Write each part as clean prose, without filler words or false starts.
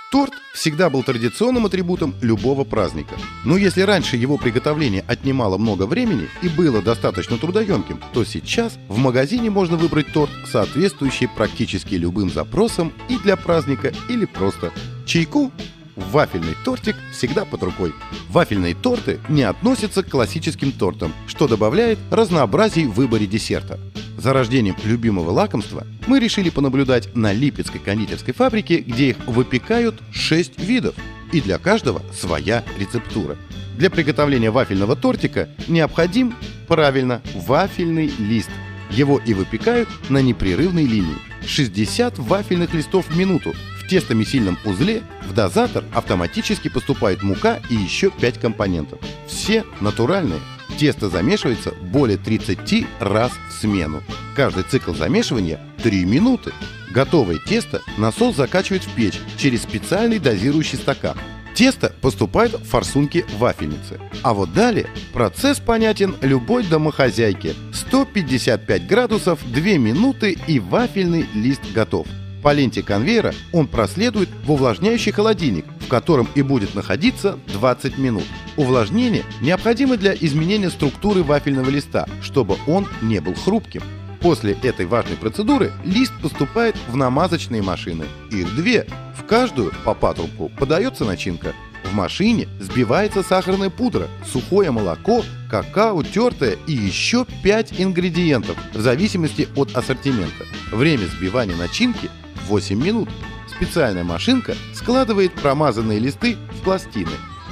Торт всегда был традиционным атрибутом любого праздника. Но если раньше его приготовление отнимало много времени и было достаточно трудоемким, то сейчас в магазине можно выбрать торт, соответствующий практически любым запросам и для праздника или просто. Чайку? Вафельный тортик всегда под рукой. Вафельные торты не относятся к классическим тортам, что добавляет разнообразий в выборе десерта. За рождением любимого лакомства мы решили понаблюдать на Липецкой кондитерской фабрике, где их выпекают 6 видов, и для каждого своя рецептура. Для приготовления вафельного тортика необходим, правильно, вафельный лист. Его и выпекают на непрерывной линии. 60 вафельных листов в минуту. В тестомесильном узле в дозатор автоматически поступает мука и еще 5 компонентов. Все натуральные. Тесто замешивается более 30 раз в смену. Каждый цикл замешивания 3 минуты. Готовое тесто насос закачивает в печь через специальный дозирующий стакан. Тесто поступает в форсунки вафельницы. А вот далее процесс понятен любой домохозяйке. 155 градусов, 2 минуты и вафельный лист готов. По ленте конвейера он проследует в увлажняющий холодильник, в котором и будет находиться 20 минут. Увлажнение необходимо для изменения структуры вафельного листа, чтобы он не был хрупким. После этой важной процедуры лист поступает в намазочные машины. Их 2. В каждую по патрубку подается начинка. В машине взбивается сахарная пудра, сухое молоко, какао, тертое и еще 5 ингредиентов, в зависимости от ассортимента. Время взбивания начинки 8 минут. Специальная машинка складывает промазанные листы в пластины.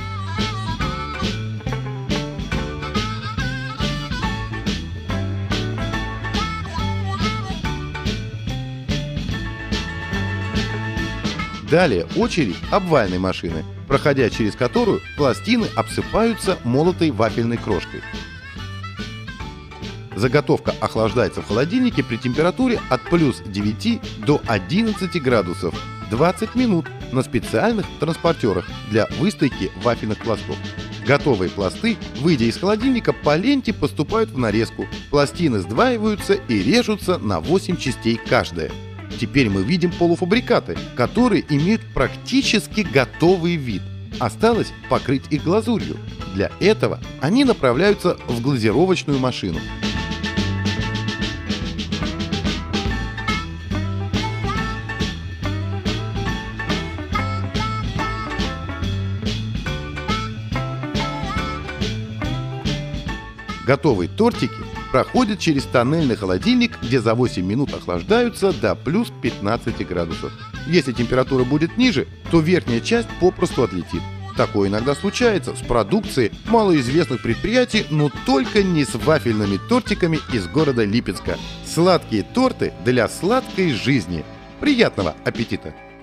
Далее очередь обвальной машины, проходя через которую пластины обсыпаются молотой вафельной крошкой. Заготовка охлаждается в холодильнике при температуре от плюс 9 до 11 градусов 20 минут на специальных транспортерах для выстойки вафельных пластов. Готовые пласты, выйдя из холодильника, по ленте поступают в нарезку. Пластины сдваиваются и режутся на 8 частей каждая. Теперь мы видим полуфабрикаты, которые имеют практически готовый вид. Осталось покрыть их глазурью. Для этого они направляются в глазировочную машину. Готовые тортики проходят через тоннельный холодильник, где за 8 минут охлаждаются до плюс 15 градусов. Если температура будет ниже, то верхняя часть попросту отлетит. Такое иногда случается с продукцией малоизвестных предприятий, но только не с вафельными тортиками из города Липецка. Сладкие торты для сладкой жизни. Приятного аппетита!